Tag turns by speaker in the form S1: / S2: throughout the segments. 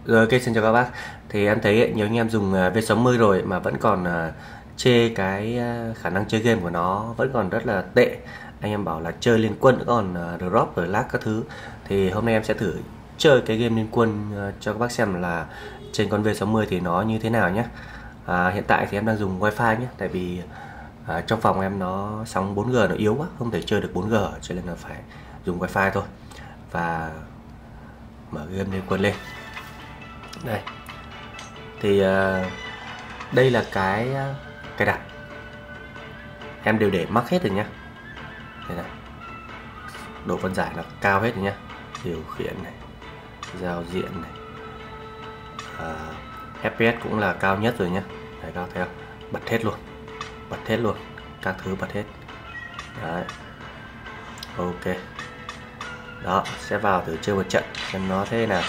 S1: Rồi, ok, xin chào các bác. Thì em thấy nhiều anh em dùng V60 rồi mà vẫn còn chê cái khả năng chơi game của nó vẫn còn rất là tệ. Anh em bảo là chơi Liên Quân còn drop rồi lag các thứ. Thì hôm nay em sẽ thử chơi cái game Liên Quân cho các bác xem là trên con V60 thì nó như thế nào nhé. Hiện tại thì em đang dùng wifi nhé, tại vì trong phòng em nó sóng 4G nó yếu quá, không thể chơi được 4G cho nên là phải dùng wifi thôi. Và mở game Liên Quân lên. Đây thì đây là cái cài đặt, em đều để max hết rồi nhá. Đây này, độ phân giải là cao hết rồi nhá, điều khiển này, giao diện này, FPS cũng là cao nhất rồi nhá. Đấy, các thấy không, bật hết luôn, các thứ bật hết. Đấy, ok, đó, sẽ vào thử chơi một trận xem nó thế nào.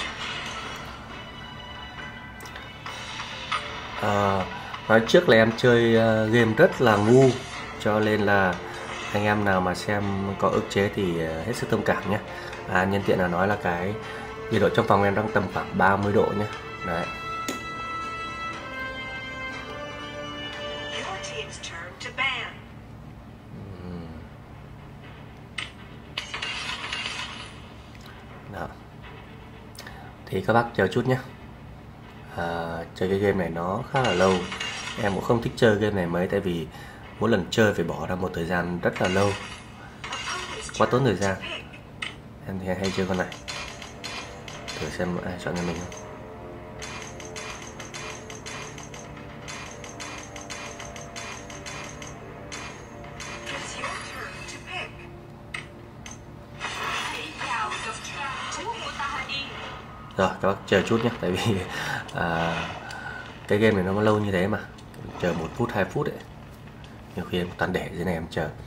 S1: Nói trước là em chơi game rất là ngu, cho nên là anh em nào mà xem có ức chế thì hết sức thông cảm nhé. Nhân tiện là nói là cái nhiệt độ trong phòng em đang tầm khoảng 30 độ nhé. Đấy. Đó. Thì các bác chờ chút nhé. Chơi cái game này nó khá là lâu, em cũng không thích chơi game này mấy, tại vì mỗi lần chơi phải bỏ ra một thời gian rất là lâu, quá tốn thời gian. Em thì hay chơi con này, thử xem ai chọn cho mình không. Rồi các bác chờ chút nhé, tại vì cái game này nó lâu như thế mà, chờ 1 phút 2 phút đấy, nhiều khi em toàn để dưới này em chờ.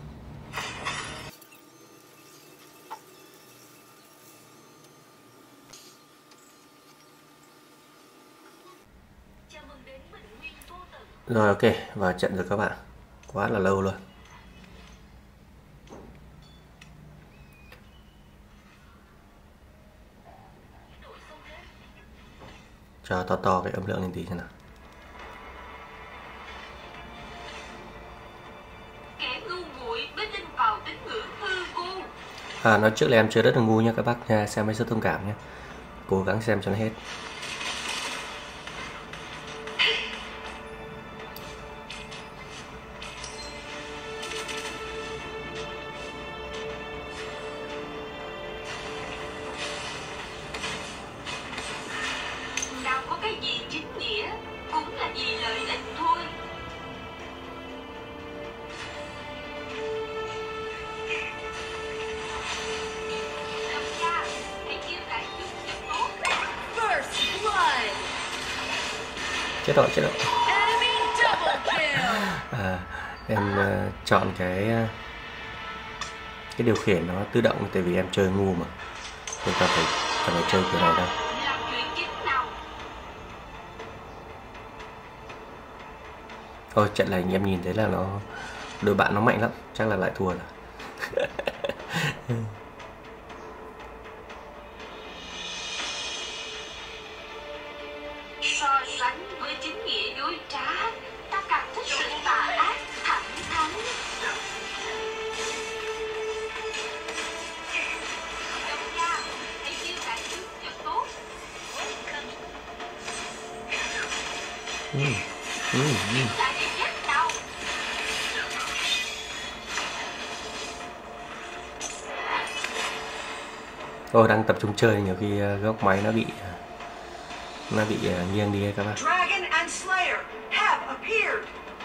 S1: Rồi, ok, vào trận rồi các bạn, quá là lâu luôn. Cho to cái âm lượng lên tí xem nào. Nói trước là em chơi rất là ngu nha các bác nha, xem với sự thông cảm nhé, cố gắng xem cho nó hết. Chết rồi. Em chọn cái điều khiển nó tự động, tại vì em chơi ngu mà, nên ta phải chơi kiểu này đâu. Thôi trận này em nhìn thấy là đội bạn nó mạnh lắm, chắc là lại thua rồi.
S2: So sánh với chính nghĩa dối trá, ta càng thích sự tà ác thẳng thắn. Đồng gia, hãy chiêu đại trước cho tốt. Lại để chết đâu.
S1: Tôi đang tập trung chơi, nhiều khi góc máy nó bị nghiêng đi các bạn.
S2: Dragon and Slayer have appeared.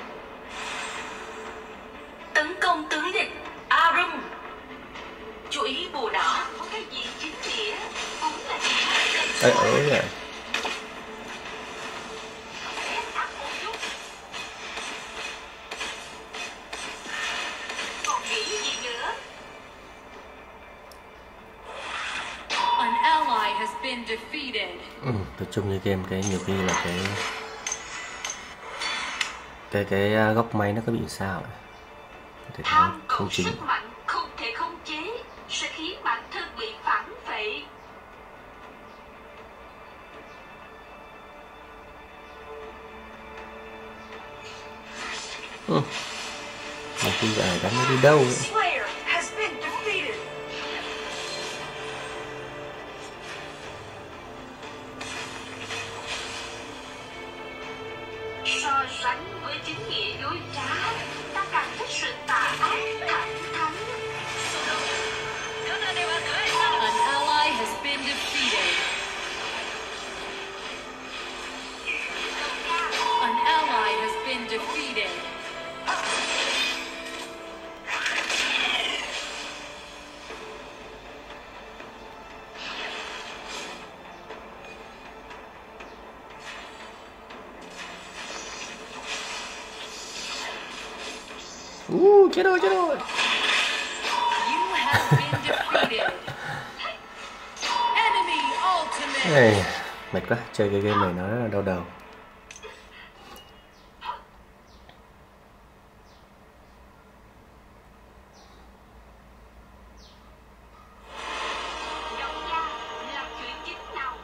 S2: Tấn công tướng địch Arum. Chú ý bùa đỏ có cái gì chính nghĩa cũng là gì.
S1: Ơi rồi.
S2: Còn nghĩ gì nữa?
S3: An ally has been defeated.
S1: Tập trung như game cái nhiều khi là cái góc máy nó có bị sao ấy. Thể không chính.
S2: Sức mạnh không thể khống chế sẽ khiến bản thân bị phản phệ.
S1: Mình khi vậy đánh nó đi đâu ấy.
S2: Slayer has been defeated. So sánh với chính nghĩa dối trá, ta càng thích sự tà ác thẳng thắn.
S3: An ally has been defeated. An ally has been defeated.
S1: Chết rồi, chết rồi.
S3: You have been defeated. Enemy ultimate.
S1: Ê, mệt quá, chơi cái game này nó rất là đau đầu.
S2: Dòng da là chuyện chính nào?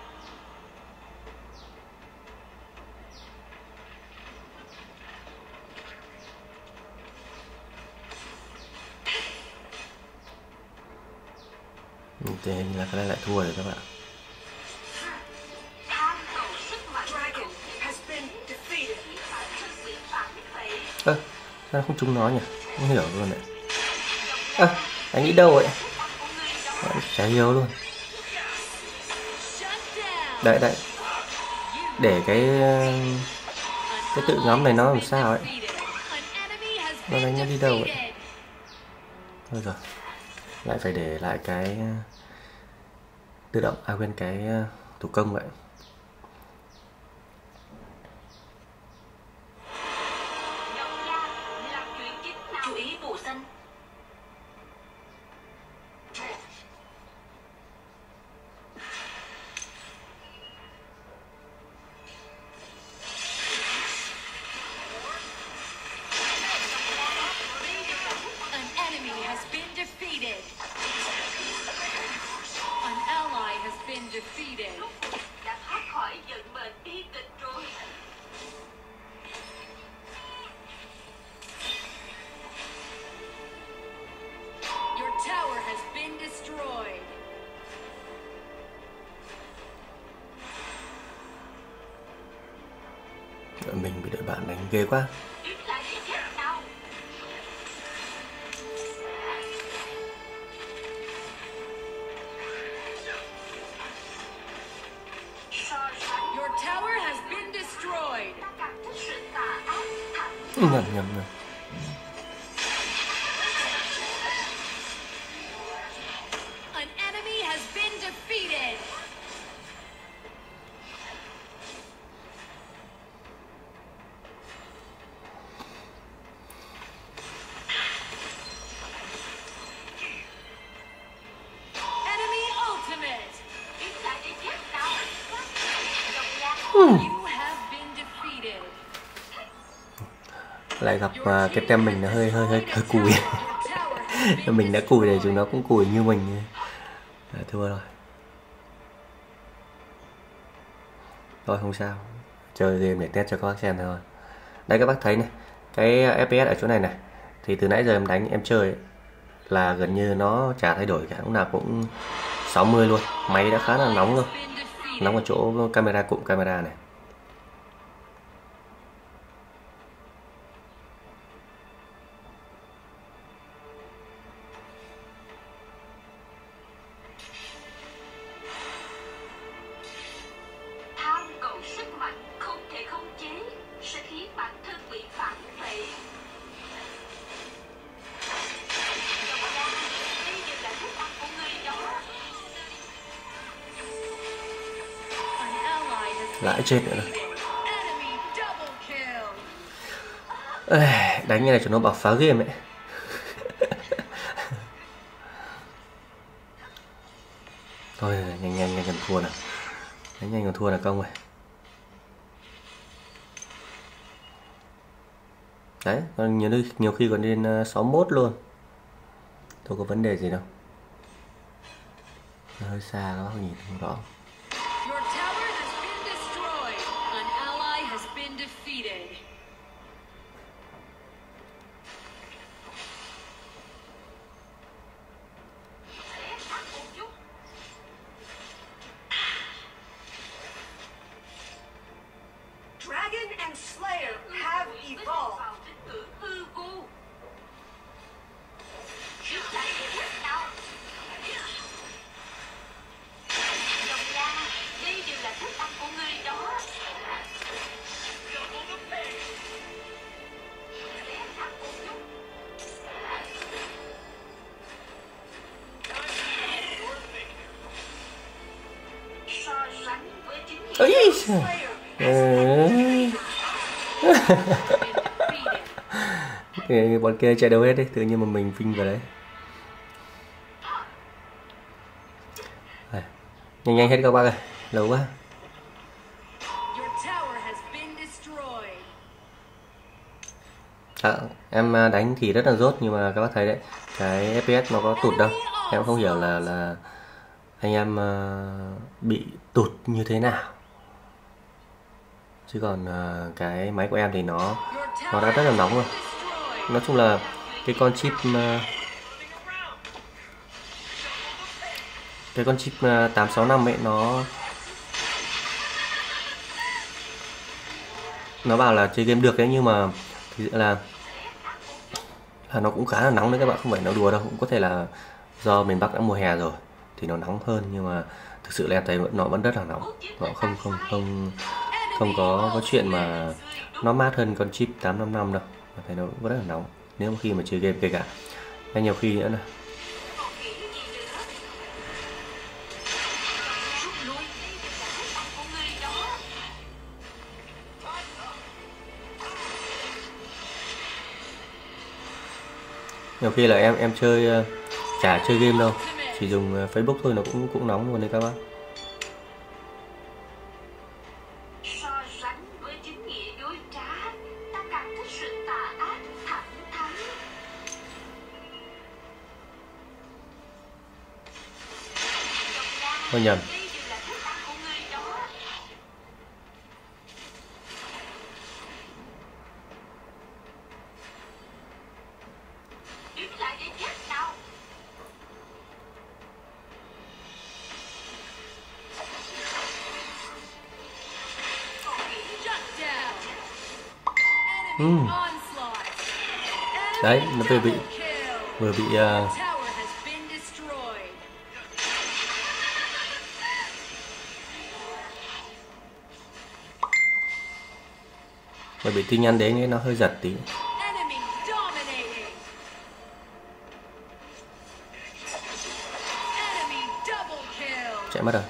S1: Thì hình như là cái này lại thua rồi các bạn.
S2: Tham cầu sức mạnh. Dragon has been defeated. Phải thực sự phản vệ.
S1: Sao không trúng nó nhỉ? Không hiểu luôn đấy. Anh nghĩ đâu vậy? Chả hiểu luôn.
S3: Shut down.
S1: Đấy, đấy. Để cái tự ngắm này nó làm sao ấy.
S3: An enemy has
S1: Nó
S3: been
S1: đánh nó đi đâu vậy?
S3: defeated.
S1: Thôi rồi. Lại phải để lại cái tự động, quên cái thủ công vậy.
S2: Dòng da là chuyện chính nào? Chú ý bù xanh.
S3: An enemy has been defeated. An ally has been defeated.
S2: Đã thoát khỏi vận mệnh bi kịch rồi.
S3: Your tower has been destroyed.
S1: Mình bị đội bạn đánh ghê quá.
S2: Ít lại để chết nào. So sánh
S3: Your tower has been destroyed.
S2: ta càng thích sự tà ác thẳng
S1: Nhầm.
S3: An enemy has been defeated. Enemy ultimate.
S2: ít lại để chết nào. Dòng da
S3: You have been defeated.
S1: Lại gặp cái tem mình nó hơi cùi.
S3: Your tower has been
S1: Mình đã cùi rồi, chúng nó cũng cùi như mình. Thua rồi. Thôi không sao, chơi game để test cho các bác xem thôi. Đây các bác thấy này, cái FPS ở chỗ này này, thì từ nãy giờ em đánh em chơi ấy, là gần như nó chả thay đổi cả, lúc nào cũng 60 luôn. Máy đã khá là nóng rồi,
S3: been defeated.
S1: nóng ở chỗ camera, cụm camera này.
S2: tham cầu sức mạnh không thể khống chế sẽ khiến bản thân bị phản vệ. Dòng da đây đều là thức ăn của người đó.
S3: An ally has been
S1: Lại chết nữa rồi.
S3: defeated. Enemy double kill.
S1: Đánh như này cho nó bảo phá game ấy. Thôi nhanh gần thua nào. Đánh nhanh còn thua là công rồi. Đấy, còn nhiều khi còn lên 61 luôn. Thôi có vấn đề gì đâu. Nó hơi xa các bác nhìn không rõ.
S3: Your tower has been destroyed. An ally has been defeated.
S1: ấy. Bọn kia chạy đâu hết đấy, tự nhiên mà mình phinh vào đấy. Nhanh nhanh hết các bác ơi, lâu quá. Em đánh thì rất là rốt, nhưng mà các bác thấy đấy, cái FPS nó có tụt đâu. Em không hiểu là anh em bị tụt như thế nào. Chứ còn cái máy của em thì nó đã rất là nóng rồi. Nói chung là cái con chip 865 ấy, nó bảo là chơi game được đấy, nhưng mà thực sự là nó cũng khá là nóng đấy các bạn, không phải nó đùa đâu. Cũng có thể là do miền Bắc đã mùa hè rồi thì nó nóng hơn, nhưng mà thực sự là em thấy nó vẫn rất là nóng. Nó không có chuyện mà nó mát hơn con chip 855 đâu. Em thấy nó vẫn rất là nóng nếu mà khi mà chơi game, kể cả hay nhiều khi nữa này. Nhiều khi là em chơi chả chơi game đâu, chỉ dùng Facebook thôi nó cũng nóng luôn đấy các bác.
S2: So sánh với chính nghĩa dối trá, ta càng thích sự tà ác thẳng thắn.
S1: Thôi nhầm. Đấy, nó vừa bị bởi bị tin nhắn đến nó hơi giật tí. Chạy mất rồi.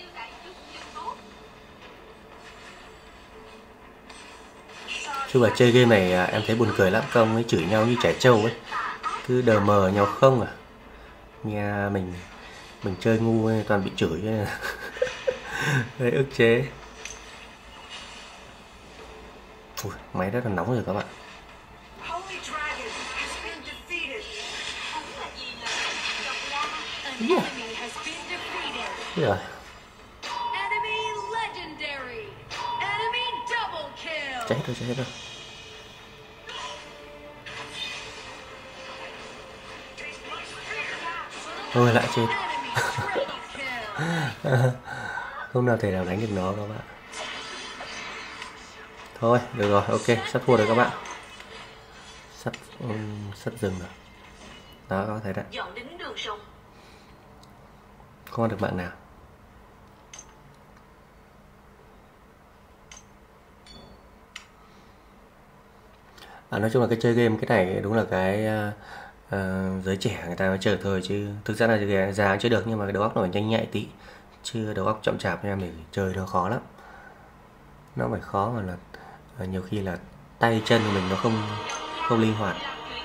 S1: Chứ mà chơi game này em thấy buồn cười lắm, công ấy chửi nhau như trẻ trâu ấy, cứ đờ mờ nhau không à. Nghe mình chơi ngu ấy, toàn bị chửi ấy. Đấy, ức chế. Ui, máy rất là nóng rồi các bạn. Rồi. Chết rồi. Thôi lại chết. Không nào thể nào đánh được nó các bạn. Thôi được rồi, ok, sắp thua rồi các bạn. Sắp dừng rồi. Đó, các bạn thấy đấy. Không ăn được bạn nào. Nói chung là cái chơi game cái này đúng là cái giới trẻ người ta mới chơi thôi, chứ thực ra là già chơi được, nhưng mà cái đầu óc nó phải nhanh nhạy tí, chứ đầu óc chậm chạp em thì chơi nó khó lắm. Nó phải khó mà là nhiều khi là tay chân của mình nó không linh hoạt.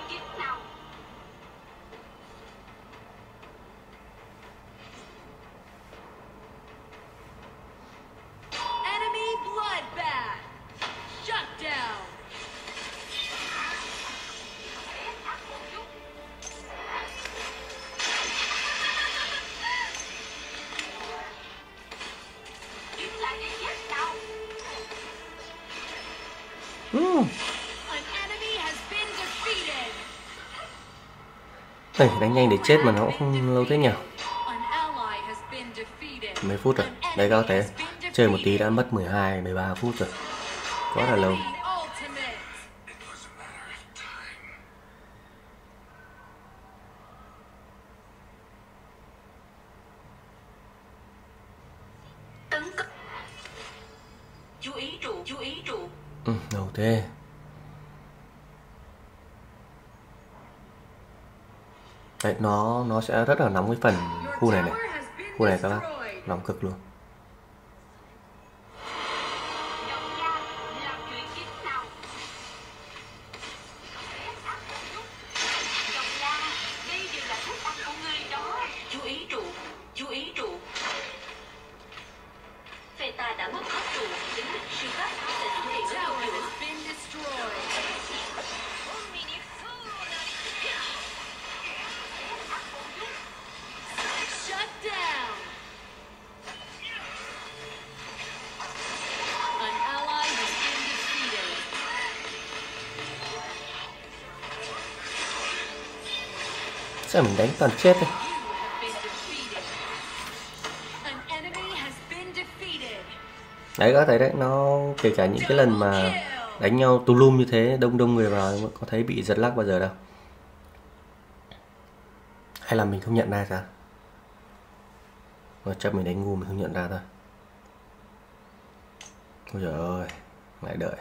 S1: Đánh nhanh để chết mà nó cũng không lâu thế nhỉ. Mấy phút rồi. Đấy các bạn thấy, chơi một tí đã mất 12-13 phút rồi. Quá là lâu.
S2: Chú ý trụ.
S1: Đâu thế. Đấy, nó sẽ rất là nóng cái phần khu này. Khu này các bác, nóng cực luôn.
S2: ý trụ, chú ý trụ. Phe ta đã mất hết trụ, đến lúc siêu cấp sẽ xuất hiện ở
S3: Tower
S2: đầu nữa.
S3: has been destroyed. Shut down. An ally has been defeated.
S1: Sao mình đánh toàn chết đấy.
S3: You have been defeated. An enemy has been defeated.
S1: Đấy có thấy đấy, nó kể cả những cái lần mà đánh nhau tù lum như thế, đông đông người vào có thấy bị giật lag bao giờ đâu. Hay là mình không nhận ra sao? Mà chắc mình đánh ngu mình không nhận ra thôi. Ôi trời ơi, lại đợi.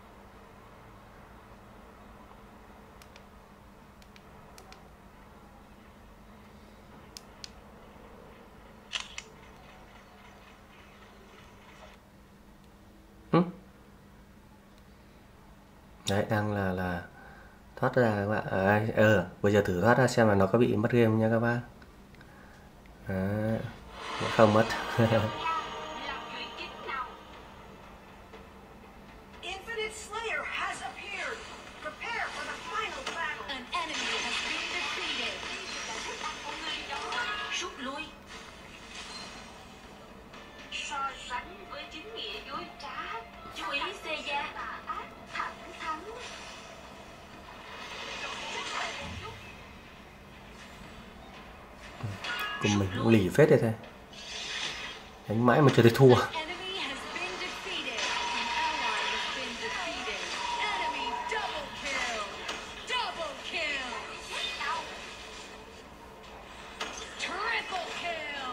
S1: Đấy, đang là thoát ra các bạn. Bây giờ thử thoát ra xem là nó có bị mất game không nha các bác. Đấy, không mất.
S4: Infinite Slayer has appeared. Prepare for the final battle.
S3: An enemy has been defeated.
S2: Rút lui. So sánh với chính nghĩa dối trá, chú ý Seiya. Thẳng thắn.
S1: Cùng mình cũng lì phết đây thôi. Đánh mãi mà chưa thấy thua.
S3: Enemy has been defeated. An ally has been defeated. Enemy double kill. Double kill. Triple kill.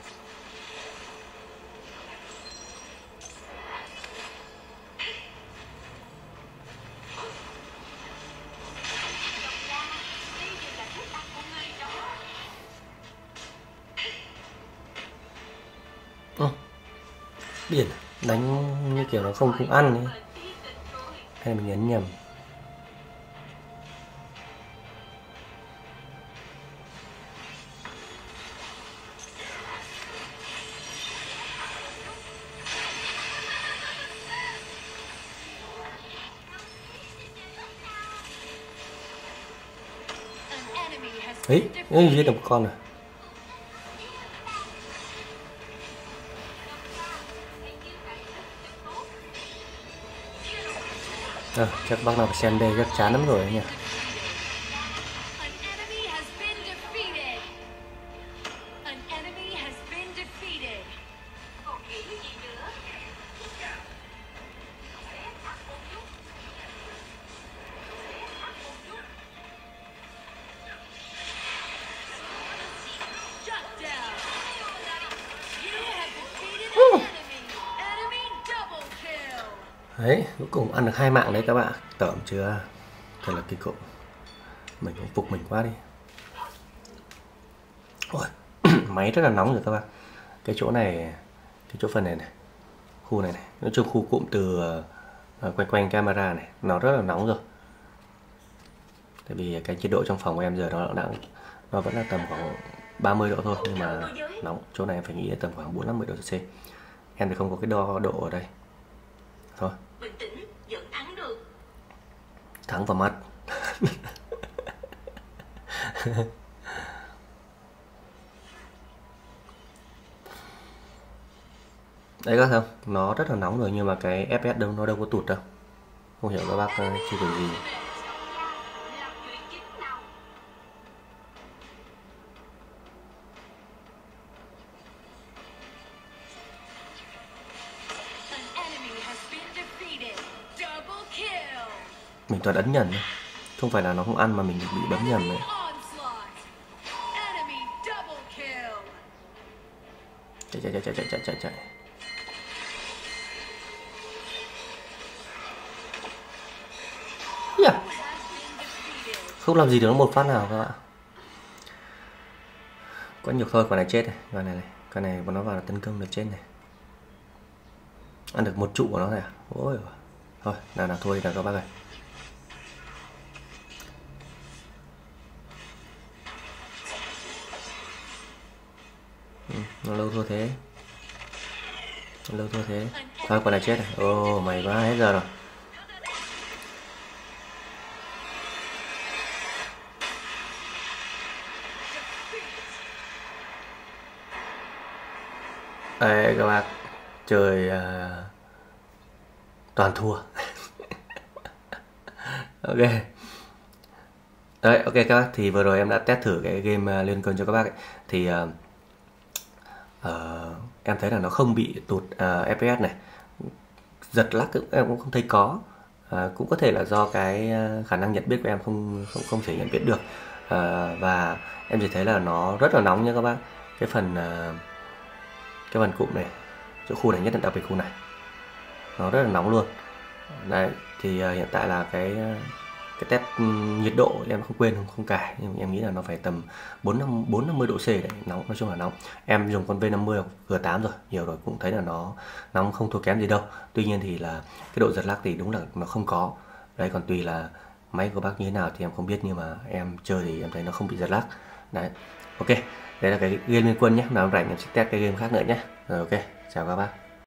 S1: Biển đánh như kiểu nó không ăn ấy. Hay mình nhấn nhầm.
S3: An enemy has
S1: Ấy,
S3: been
S1: giết
S3: defeated.
S1: được một con rồi. Chắc bác nào phải xem đây chắc chán lắm rồi ấy nhỉ.
S3: An enemy has been defeated. An enemy has been defeated.
S2: Còn nghĩ gì nữa?
S3: Shut down. You have defeated an enemy. Enemy double kill.
S1: Đấy, cuối cùng ăn được 2 mạng đấy các bạn. Tởm chưa? Thật là kinh khủng. Mình cũng phục mình quá đi. Ôi, máy rất là nóng rồi các bạn. Cái chỗ này, cái chỗ phần này này, khu này này, nói chung khu cụm từ quanh quanh camera này, nó rất là nóng rồi. Tại vì cái nhiệt độ trong phòng của em giờ nó vẫn là tầm khoảng 30 độ thôi, nhưng mà nóng. Chỗ này em phải nghĩ là tầm khoảng 40-50 độ C. Em thì không có cái đo độ ở đây. Thôi,
S2: Bình tĩnh, vẫn thắng được.
S1: thắng vào mắt. Đấy các không? Nó rất là nóng rồi nhưng mà cái FPS nó đâu có tụt đâu. Không hiểu các bác chưa hiểu gì.
S2: Làm chuyện chính nào?
S3: An enemy has been defeated. Double kill.
S1: Mình toàn ấn nhầm thôi. Không phải là nó không ăn mà mình bị bấm nhầm đấy.
S3: Onslaught. Enemy double kill.
S1: Chạy. Yeah.
S3: Has been defeated.
S1: Không làm gì được nó một phát nào các bạn. Có nhược thôi, con này chết này, con này nó vào là tấn công được chết này. Ăn được một trụ của nó thôi à? Ôi giời. Thôi, nào thôi đi nào các bác ơi. Nó lâu thua thế. Nó lâu thua thế. Thôi con này chết rồi. Ồ mày quá, hết giờ rồi. Đây các bạn, chơi toàn thua. Ok. Đấy, ok các bác, thì vừa rồi em đã test thử cái game Liên Quân cho các bác ấy. Thì em thấy là nó không bị tụt FPS này, giật lag em cũng không thấy có. Cũng có thể là do cái khả năng nhận biết của em không thể nhận biết được. Và em chỉ thấy là nó rất là nóng nha các bác. Cái phần cụm này, chỗ khu này nhất là đặc biệt khu này, nó rất là nóng luôn. Đấy, thì hiện tại là cái test nhiệt độ em không quên, không cài, nhưng em nghĩ là nó phải tầm 450 độ C đấy, nóng, nói chung là nóng. Em dùng con V50 G8 rồi, nhiều rồi, cũng thấy là nó nóng không thua kém gì đâu. Tuy nhiên thì là cái độ giật lag thì đúng là nó không có. Đấy, còn tùy là máy của bác như thế nào thì em không biết, nhưng mà em chơi thì em thấy nó không bị giật lag. Đấy, ok, đây là cái game Liên Quân nhé. Nào rảnh em sẽ test cái game khác nữa nhé. Rồi, ok, chào các bác.